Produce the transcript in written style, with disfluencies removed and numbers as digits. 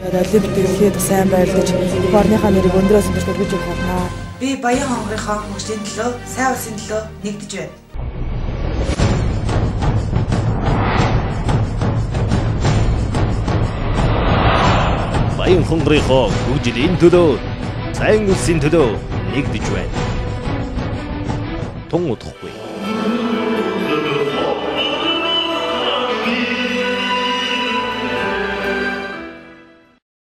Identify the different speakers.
Speaker 1: Олимпиад дэлхийд сайн байрлаж, орныхаа нэрийг өндрөөс өндөр өргөж явах болно.
Speaker 2: Би Баян хонгорынхоо хөгжлийн төлөө, сайн улсын төлөө нэгдэж байна.
Speaker 3: Баян хонгорынхоо хөгжлийн төлөө, сайн улсын төлөө нэгдэж байна. Тун удахгүй.